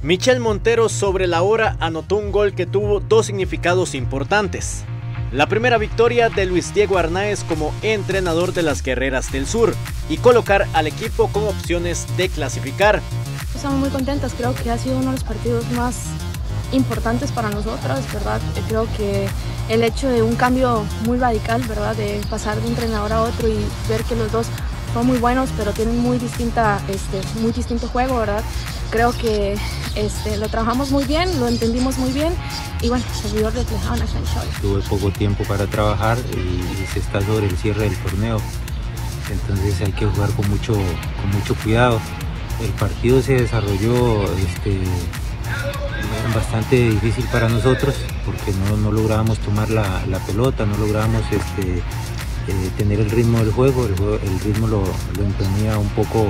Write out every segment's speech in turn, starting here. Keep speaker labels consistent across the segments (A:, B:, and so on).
A: Michel Montero sobre la hora anotó un gol que tuvo dos significados importantes. La primera victoria de Luis Diego Arnaez como entrenador de las Guerreras del Sur y colocar al equipo con opciones de clasificar.
B: Estamos muy contentas, creo que ha sido uno de los partidos más importantes para nosotras, ¿verdad? Creo que el hecho de un cambio muy radical, ¿verdad? De pasar de un entrenador a otro y ver que los dos son muy buenos, pero tienen muy distinto juego, ¿verdad? Creo que lo trabajamos muy bien, lo entendimos muy bien y bueno, se vio reflejado en la cancha hoy.
C: Tuve poco tiempo para trabajar y se está sobre el cierre del torneo, entonces hay que jugar con mucho cuidado. El partido se desarrolló bastante difícil para nosotros porque no lográbamos tomar la pelota, no lográbamos tener el ritmo del juego. El ritmo lo imponía un poco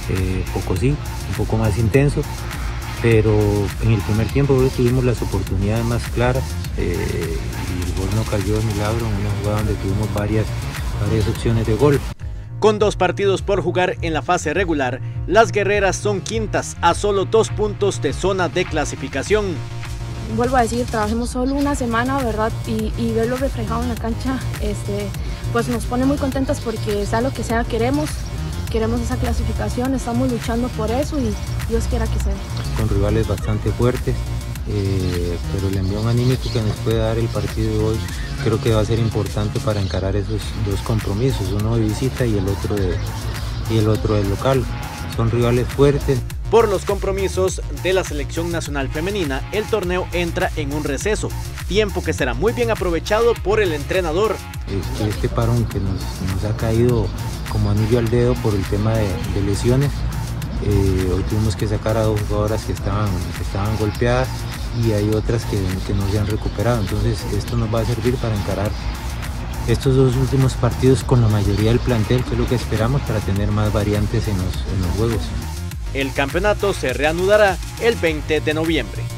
C: más intenso, pero en el primer tiempo tuvimos las oportunidades más claras y el gol no cayó de milagro en una jugada donde tuvimos varias opciones de gol.
A: Con 2 partidos por jugar en la fase regular, las guerreras son quintas a solo 2 puntos de zona de clasificación.
B: Vuelvo a decir, trabajemos solo una semana, ¿verdad? Y verlo reflejado en la cancha, pues nos pone muy contentas porque sea lo que sea queremos esa clasificación, estamos luchando por eso y Dios quiera que sea.
C: Con rivales bastante fuertes, pero el envión anímico que nos puede dar el partido de hoy creo que va a ser importante para encarar esos 2 compromisos, uno de visita y el otro de local. Son rivales fuertes.
A: Por los compromisos de la selección nacional femenina, el torneo entra en un receso, tiempo que será muy bien aprovechado por el entrenador.
C: Este parón que nos ha caído como anillo al dedo por el tema de lesiones, hoy tuvimos que sacar a 2 jugadoras que estaban golpeadas y hay otras que no se han recuperado, entonces esto nos va a servir para encarar estos 2 últimos partidos con la mayoría del plantel, que es lo que esperamos para tener más variantes en los juegos.
A: El campeonato se reanudará el 20 de noviembre.